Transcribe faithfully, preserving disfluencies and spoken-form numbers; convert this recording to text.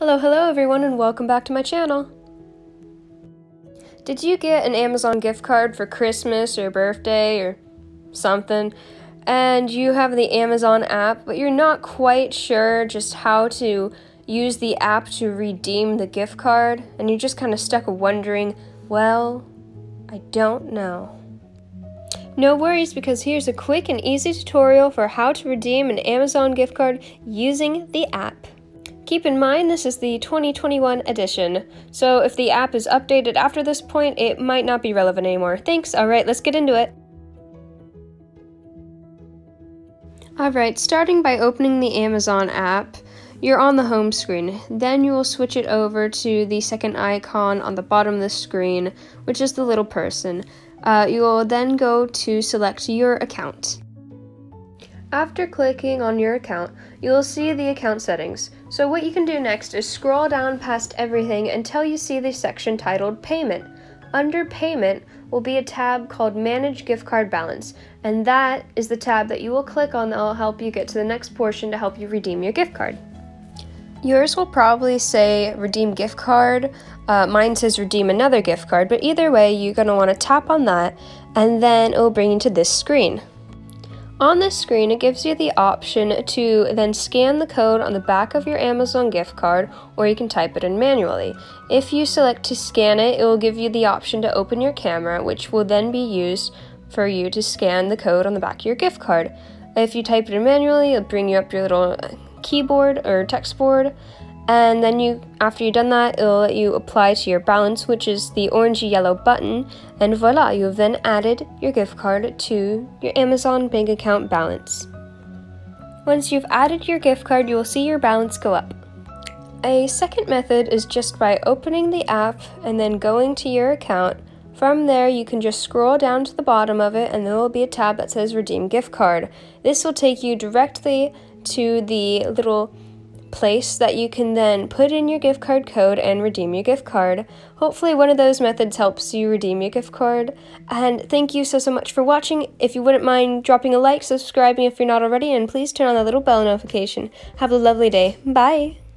Hello, hello everyone, and welcome back to my channel. Did you get an Amazon gift card for Christmas or birthday or something, and you have the Amazon app, but you're not quite sure just how to use the app to redeem the gift card, and you're just kind of stuck wondering, well, I don't know. No worries, because here's a quick and easy tutorial for how to redeem an Amazon gift card using the app. Keep in mind this is the twenty twenty-one edition, so if the app is updated after this point, it might not be relevant anymore. Thanks, alright, let's get into it. Alright, starting by opening the Amazon app, you're on the home screen. Then you will switch it over to the second icon on the bottom of the screen, which is the little person. Uh, you will then go to select your account. After clicking on your account, you will see the account settings. So what you can do next is scroll down past everything until you see the section titled Payment. Under Payment will be a tab called Manage Gift Card Balance, and that is the tab that you will click on that will help you get to the next portion to help you redeem your gift card. Yours will probably say Redeem Gift Card, uh, mine says Redeem Another Gift Card, but either way you're going to want to tap on that and then it will bring you to this screen. On this screen, it gives you the option to then scan the code on the back of your Amazon gift card, or you can type it in manually. If you select to scan it, it will give you the option to open your camera, which will then be used for you to scan the code on the back of your gift card. If you type it in manually, it'll bring you up your little keyboard or text board, and then you, after you've done that, it'll let you apply to your balance, which is the orangey yellow button, and voila, you've then added your gift card to your Amazon bank account balance. Once you've added your gift card, you will see your balance go up. A second method is just by opening the app and then going to your account. From there, you can just scroll down to the bottom of it and there will be a tab that says Redeem Gift Card. This will take you directly to the little place that you can then put in your gift card code and redeem your gift card. Hopefully one of those methods helps you redeem your gift card. And thank you so, so much for watching. If you wouldn't mind dropping a like, subscribing if you're not already, and please turn on the little bell notification. Have a lovely day. Bye!